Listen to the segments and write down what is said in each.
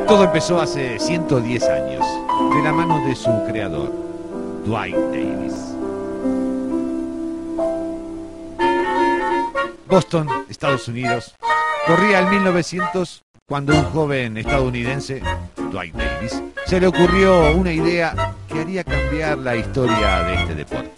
Todo empezó hace 110 años, de la mano de su creador, Dwight Davis. Boston, Estados Unidos, corría el 1900 cuando un joven estadounidense, Dwight Davis, se le ocurrió una idea que haría cambiar la historia de este deporte.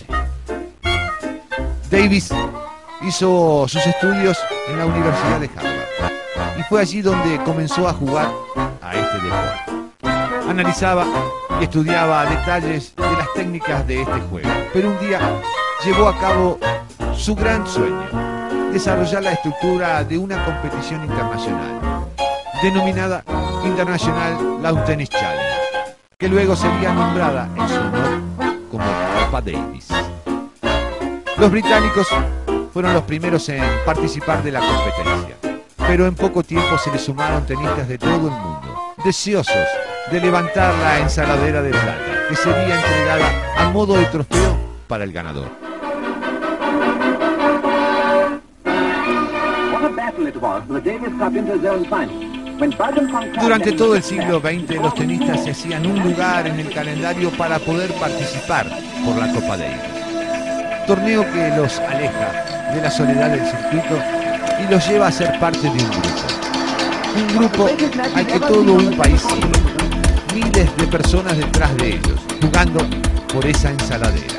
Davis hizo sus estudios en la Universidad de Harvard y fue allí donde comenzó a jugar a este deporte. Analizaba y estudiaba detalles de las técnicas de este juego, pero un día llevó a cabo su gran sueño: desarrollar la estructura de una competición internacional, denominada International Lawn Tennis Challenge, que luego sería nombrada en su honor como Copa Davis. Los británicos fueron los primeros en participar de la competencia, pero en poco tiempo se le sumaron tenistas de todo el mundo, deseosos de levantar la ensaladera de plata, que sería entregada a modo de trofeo para el ganador. Durante todo el siglo XX, los tenistas se hacían un lugar en el calendario para poder participar por la Copa Davis. Torneo que los aleja de la soledad del circuito y los lleva a ser parte de un grupo. Un grupo al que todo un país sigue. Miles de personas detrás de ellos, jugando por esa ensaladera.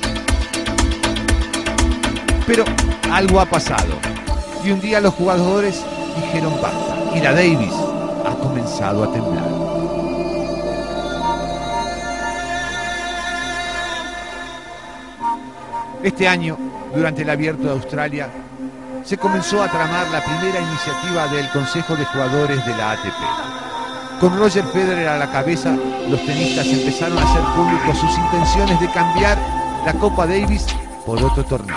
Pero algo ha pasado. Y un día los jugadores dijeron basta. Y la Davis ha comenzado a temblar. Este año, durante el Abierto de Australia, se comenzó a tramar la primera iniciativa del Consejo de Jugadores de la ATP. Con Roger Federer a la cabeza, los tenistas empezaron a hacer públicos sus intenciones de cambiar la Copa Davis por otro torneo.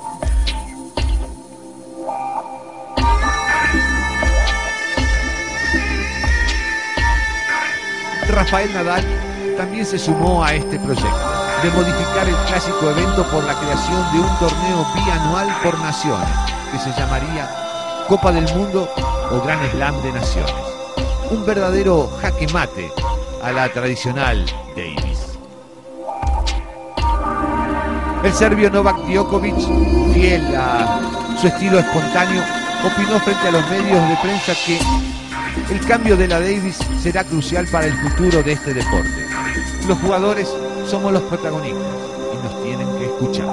Rafael Nadal también se sumó a este proyecto de modificar el clásico evento por la creación de un torneo bianual por naciones, que se llamaría Copa del Mundo o Gran Slam de Naciones. Un verdadero jaque mate a la tradicional Davis. El serbio Novak Djokovic, fiel a su estilo espontáneo, opinó frente a los medios de prensa que el cambio de la Davis será crucial para el futuro de este deporte. Los jugadores somos los protagonistas y nos tienen que escuchar.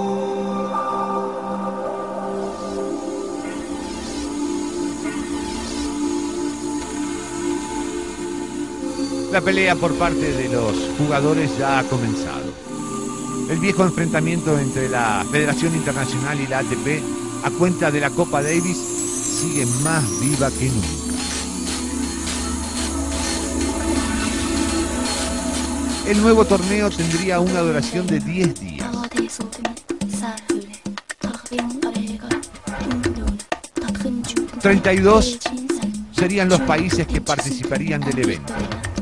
La pelea por parte de los jugadores ya ha comenzado. El viejo enfrentamiento entre la Federación Internacional y la ATP, a cuenta de la Copa Davis, sigue más viva que nunca. El nuevo torneo tendría una duración de 10 días. 32 serían los países que participarían del evento.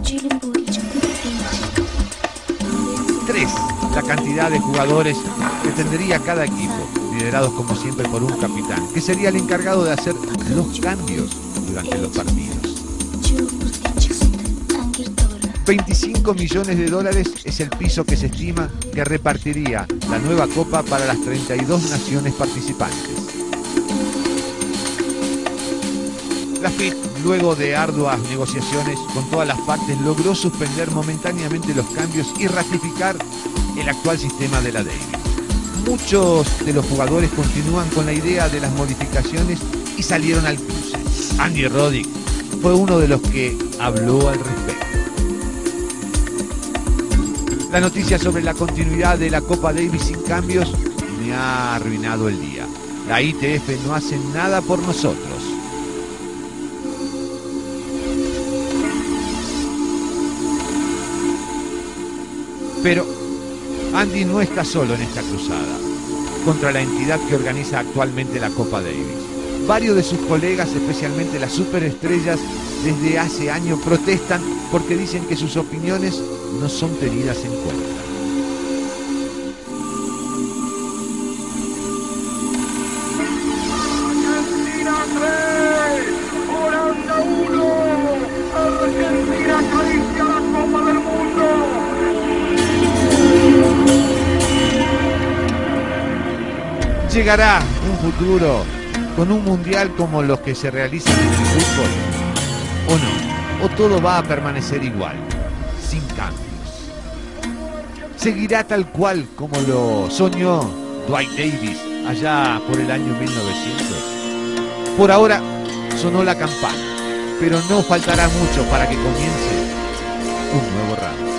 3 la cantidad de jugadores que tendría cada equipo, liderados como siempre por un capitán, que sería el encargado de hacer los cambios durante los partidos. 25 millones de dólares es el piso que se estima que repartiría la nueva Copa para las 32 naciones participantes. La FIT, luego de arduas negociaciones con todas las partes, logró suspender momentáneamente los cambios y ratificar el actual sistema de la Davis. Muchos de los jugadores continúan con la idea de las modificaciones y salieron al cruce. Andy Roddick fue uno de los que habló al respecto. La noticia sobre la continuidad de la Copa Davis sin cambios me ha arruinado el día. La ITF no hace nada por nosotros. Pero Andy no está solo en esta cruzada contra la entidad que organiza actualmente la Copa Davis. Varios de sus colegas, especialmente las superestrellas, desde hace años protestan porque dicen que sus opiniones no son tenidas en cuenta. Argentina 3, Holanda 1, Argentina ¿Llegará un futuro con un mundial como los que se realizan en el fútbol? ¿O no? ¿O todo va a permanecer igual, sin cambios? ¿Seguirá tal cual como lo soñó Dwight Davis allá por el año 1900? Por ahora sonó la campana, pero no faltará mucho para que comience un nuevo round.